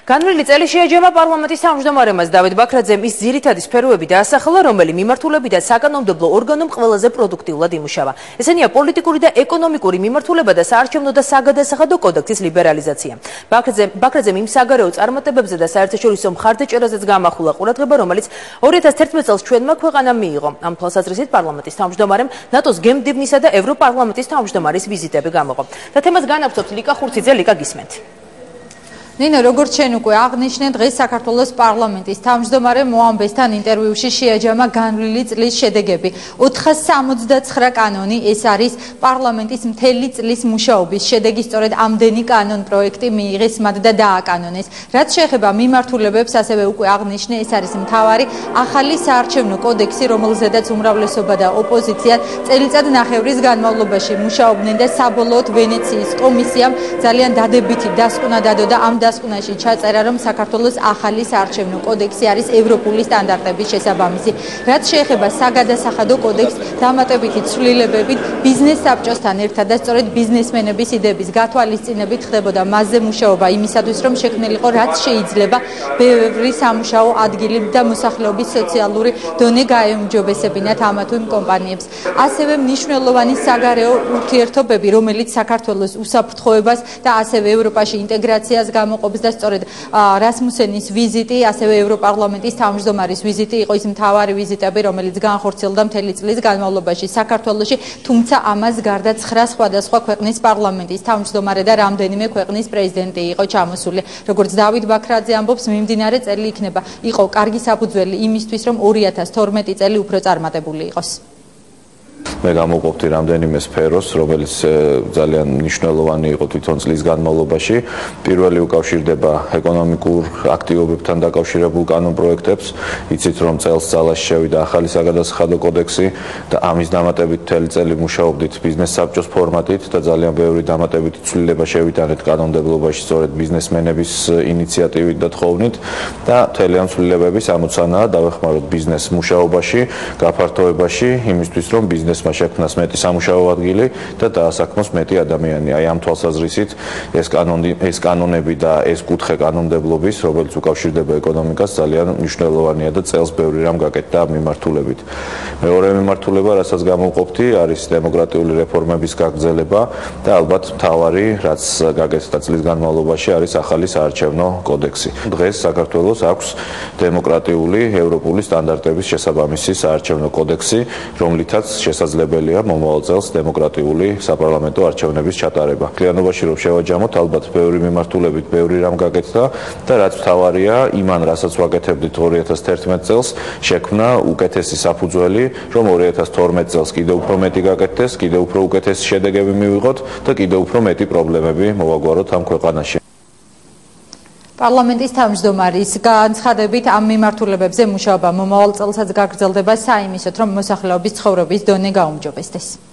განვლილი წელი შეაჯამა პარლამენტის თავმჯდომარემას დავით ბაქრაძემ ის ძირითადი სფეროები დაასახელა, რომელი მიმართულები და საკანონმდებლო ორგანომ ყველაზე პროდუქტიულად იმუშავა. ესენია პოლიტიკური და ეკონომიკური მიმართულება და საარჩევნო და საგადასახადო კოდექსის ლიბერალიზაცია. ბაქრაძემ იმ საგარეო წარმატებებზე და საერთაშორისო მხარდაჭერაზეც გამახვილა ყურადღება, რომელიც 2011 წელს ჩვენმა ქვეყანამ მიიღო. ამ თვალსაზრისით პარლამენტის თავმჯდომარემ ნატოს გემდივნისა და ევროპარლამენტის თავმჯდომარის ვიზიტები გამოყო. და თემას განავრცობთ ლიკა ხურციძე. ლიკა, გისმენთ. ნინო, როგორც ჩვენ უკვე აღნიშნე, დღეს საქართველოს პარლამენტის თავმჯდომარე მოამბესთან ინტერვიუში შეაჯამა განვლილი წლის შედეგები. 469 კანონი, ეს არის პარლამენტის მთელი წლის მუშაობის შედეგი. სწორედ ამდენი კანონ პროექტი მიიღეს მათ და დააკანონეს. რაც შეეხება მიმართულებებს, ასევე უკვე აღნიშნე, ეს არის მთავარი ახალი საარჩევნო კოდექსი, რომელზედაც უმრავლესობა და ოპოზიცია წელიწად ნახევრის განმავლობაში მუშაობდნენ და საბოლოოდ ვენეციის კომისიამ ძალიან დადებითი დასკვნა დადო და ამ დასკვნაში ჩაწერა, რომ საქართველოს ახალი საარჩევნო კოდექსი არის ევროპული სტანდარტების შესაბამისი. რაც შეეხება საგადასახადო კოდექსს, დამატებითი ცვლილებებით ბიზნეს საბჭოსთან ერთად და სწორედ ბიზნესმენების იდეების გათვალისწინებით ხდებოდა მასზე მუშაობა იმისათვის, რომ შექმნილიყო რაც შეიძლება ბევრი სამუშაო ადგილი და მოსახლეობის სოციალური დონე გაეუმჯობესებინათ ამა თუ იმ კომპანიებს. ასევე მნიშვნელოვანი საგარეო ურთიერთობები, რომელიც საქართველოს უსაფრთხოებას და ასევე ევროპაში ინტეგრაციას გამოყოფს და სწორედ რასმუსენის ვიზიტი, ასევე ევროპარლამენტის თავმჯდომარის ვიზიტი იყო ის მთავარი ვიზიტები, რომელიც განხორციელდა მთელი წლის განმავლობაში საქართველოში, თუმცა ამას გარდა 9 სხვადასხვა ქვეყნის პარლამენტის თავმჯდომარე და რამდენიმე ქვეყნის პრეზიდენტი იყო ჩამოსული. როგორც დავით ბაქრაძე ამბობს, მიმდინარე წელი იყო კარგი საფუძველი იმისთვის, რომ 2012 წელი უფრო წარმატებული იყოს. მე გამოვყოფდი რამდენიმე სფეროს, რომელიც ძალიან მნიშვნელოვანი იყო თვითონ წლის განმავლობაში. პირველი უკავშირდება ეკონომიკურ აქტივობებთან დაკავშირებულ კანონ პროექტებს. იცით, რომ წელს ძალაში შევიდა ახალი საგადასახადო კოდექსი და ამის დამატებით მთელი წელი მუშაობდით ბიზნეს საბჭოს ფორმატით და ძალიან ბევრი დამატებითი ცვლილება შევიტანეთ კანონმდებლობაში სწორედ ბიზნესმენების ინიციატივით და თხოვნით და მთელი ამ ცვლილებების ამოცანაა დავეხმაროთ ბიზნეს მუშაობაში, გაფართოებაში, იმისთვის, რომ ბიზნესმა შექმნას მეტი სამუშაო ადგილი და დაასაქმოს მეტი ადამიანი. აი ამ თვალსაზრისით ეს კანონები და ეს კუთხე კანონმდებლობის, რომელიც უკავშირდება ეკონომიკას, ძალიან მნიშვნელოვანია და წელს ბევრი რამ გაკეთდა ამ მიმართულებით. მეორე მიმართულება, რასაც გამოვყოფდი, არის დემოკრატიული რეფორმების გაგრძელება და ალბათ მთავარი, რაც გაკეთდა წლის განმავლობაში, არის ახალი საარჩევნო კოდექსი. დღეს საქართველოს აქვს დემოკრატიული ევროპული სტანდარტების შესაბამისი საარჩევნო კოდექსი, რომლითაც შესაძლებელია მომავალ წელს დემოკრატიული საპარლამენტო არჩევნების ჩატარება. კლიანობაში რომ შევაჯამოთ, ალბათ ბევრი მიმართულებით ბევრი რამ გაკეთდა და რაც მთავარია, იმან რასაც ვაკეთებდით 2011 წელს, შექმნა უკეთესი საფუძველი, რომ 2012 წელს კიდევ უფრო მეტი გაკეთდეს, კიდევ უფრო უკეთესი შედეგები მივიღოთ და კიდევ უფრო მეტი პრობლემები მოვაგვაროთ ამ ქვეყანაში. პარლამენტის თავმჯდომარის განცხადებით ამ მიმართულებებზე მუშაობა მომავალ წელსაც გაგრძელდება საიმისოდ, რომ მოსახლეობის ცხოვრების დონე გაუმჯობესდეს.